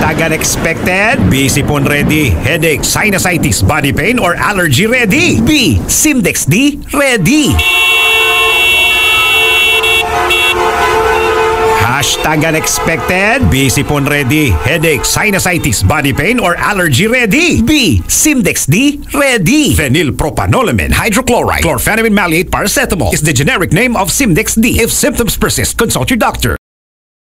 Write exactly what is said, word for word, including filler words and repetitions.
Hashtag unexpected. B. Sipon ready. Headache, sinusitis, body pain, or allergy ready. B. Symdex-D ready. Hashtag unexpected. B. Sipon ready. Headache, sinusitis, body pain, or allergy ready. B. Symdex-D ready. Phenylpropanolamine, hydrochloride, chlorphenamine, maleate, paracetamol is the generic name of Symdex-D. If symptoms persist, consult your doctor.